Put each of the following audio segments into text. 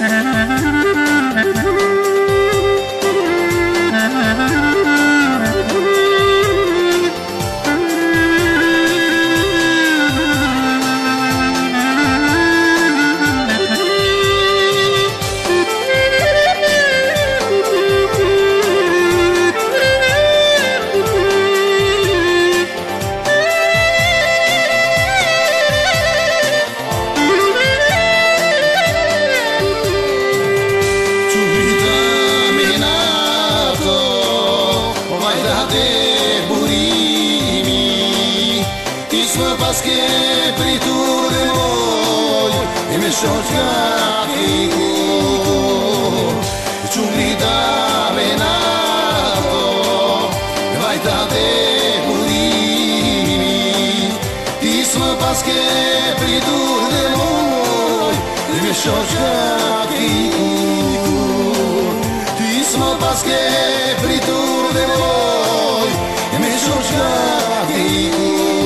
Che pritur de noi e me shochak iku chumlida menato vai ta de burimi tisma paske pritur de noi e me shochak iku tisma paske pritur de noi e me shochak iku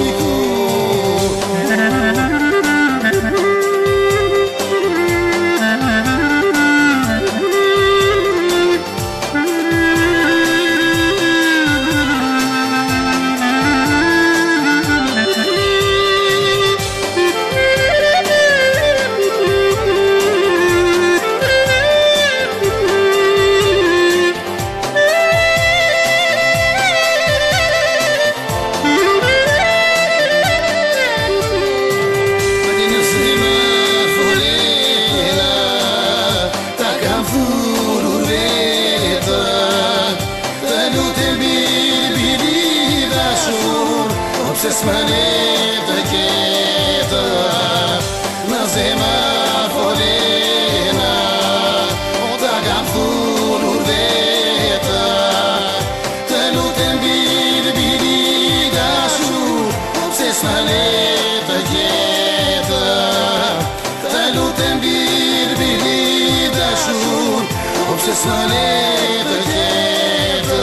Smaneta quieta na zema folena da gamfur urveta te lutem biri da shu se smaneta quieta te lutem biri da shu se smaneta quieta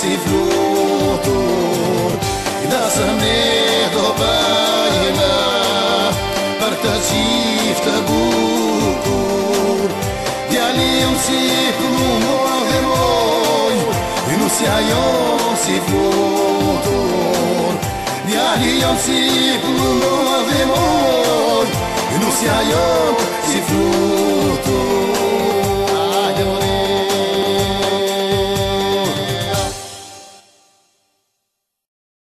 si flutur Da să ne dopajna Partăcif të bukur Djalim si plumo dhe moj Nusja jo si flutur Djalim si plumo dhe moj Nusja jo si flutur